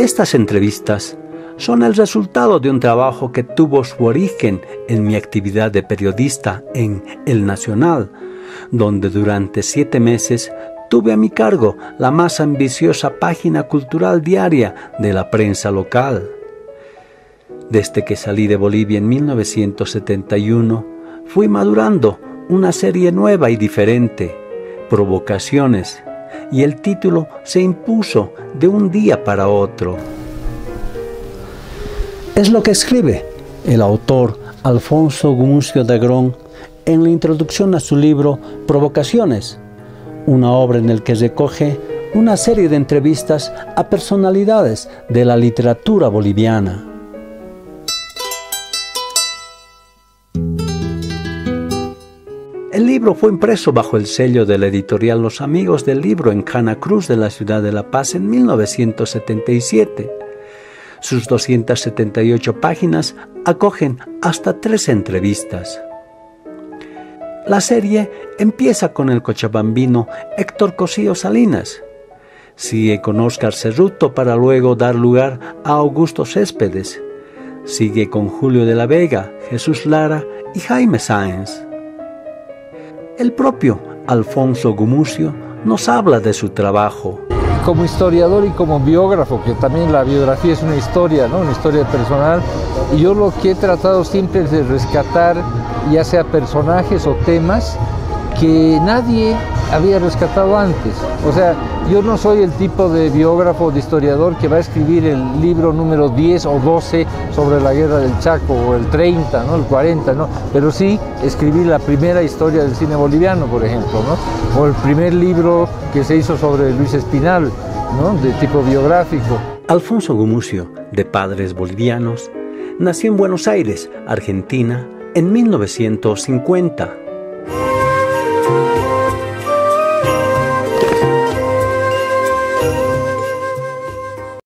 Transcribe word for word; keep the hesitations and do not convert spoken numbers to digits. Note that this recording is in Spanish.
Estas entrevistas son el resultado de un trabajo que tuvo su origen en mi actividad de periodista en El Nacional, donde durante siete meses tuve a mi cargo la más ambiciosa página cultural diaria de la prensa local. Desde que salí de Bolivia en mil novecientos setenta y uno, fui madurando una serie nueva y diferente, Provocaciones, y el título se impuso de un día para otro. Es lo que escribe el autor Alfonso Gumucio de Agrón en la introducción a su libro Provocaciones, una obra en la que recoge una serie de entrevistas a personalidades de la literatura boliviana. El libro fue impreso bajo el sello de la editorial Los Amigos del Libro en Cana Cruz de la ciudad de La Paz en mil novecientos setenta y siete. Sus doscientas setenta y ocho páginas acogen hasta tres entrevistas. La serie empieza con el cochabambino Héctor Cosío Salinas, sigue con Óscar Cerruto para luego dar lugar a Augusto Céspedes, sigue con Julio de la Vega, Jesús Lara y Jaime Sáenz. El propio Alfonso Gumucio nos habla de su trabajo. Como historiador y como biógrafo, que también la biografía es una historia, ¿no? Una historia personal, y yo lo que he tratado siempre es de rescatar ya sea personajes o temas que nadie había rescatado antes. O sea, yo no soy el tipo de biógrafo, de historiador que va a escribir el libro número diez o doce sobre la guerra del Chaco, o el treinta, ¿no? El cuarenta, ¿no? Pero sí escribí la primera historia del cine boliviano, por ejemplo, ¿no? O el primer libro que se hizo sobre Luis Espinal, ¿no? De tipo biográfico. Alfonso Gumucio, de padres bolivianos, nació en Buenos Aires, Argentina, en mil novecientos cincuenta.